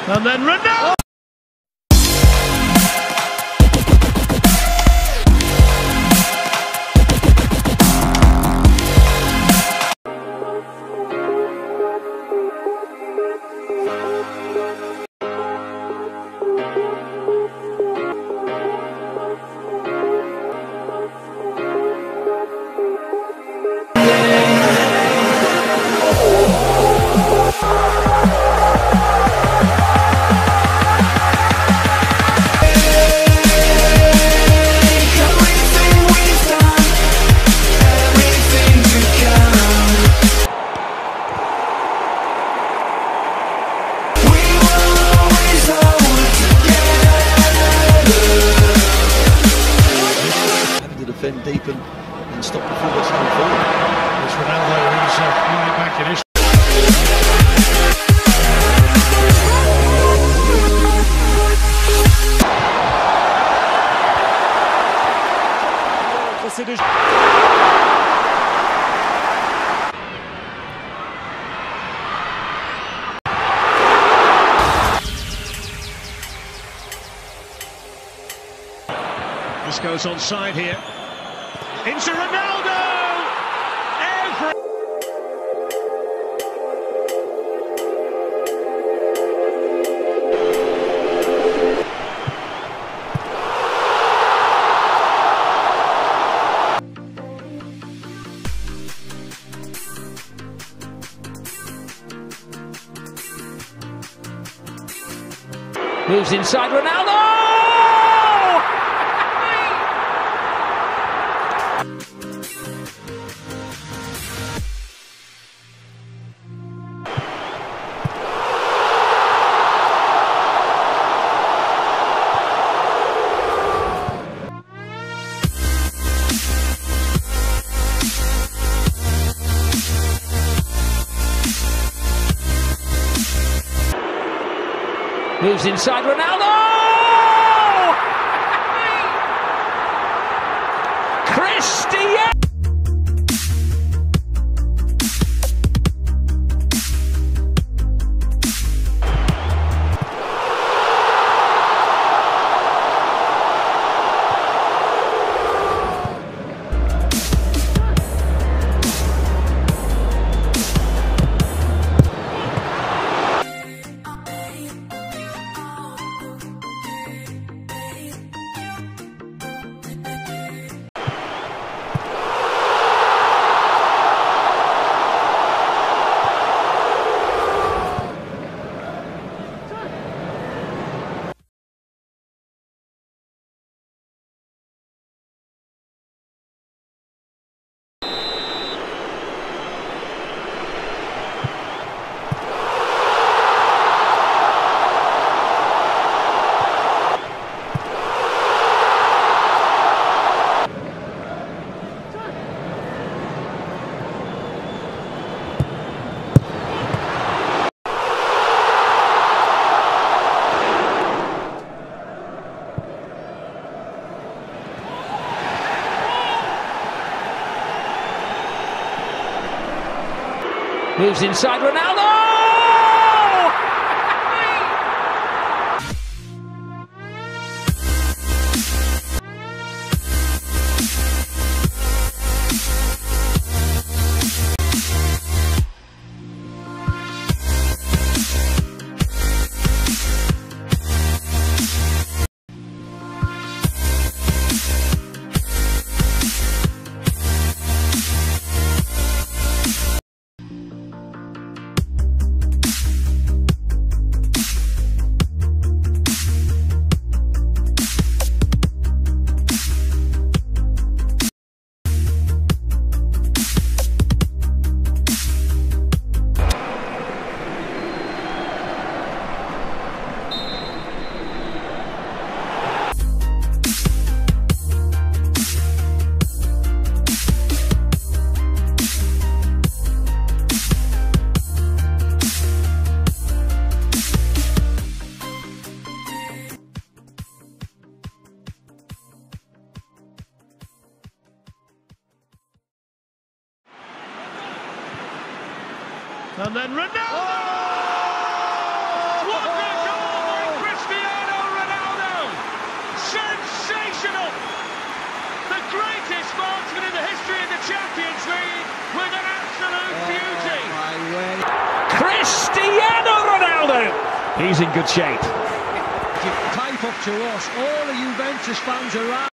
And then Ronaldo! Defend deep and stop the fullbacks coming forward. It's Ronaldo who's right back in his. This goes onside here. Into Ronaldo! Moves inside Ronaldo! Moves inside Ronaldo! Cristiano! Moves inside Ronaldo! And then Ronaldo! Oh! What a goal! greatest marksman in the history of the Champions League with an absolute beauty. My way. Cristiano Ronaldo. He's in good shape. Pipe up to us, all the Juventus fans around.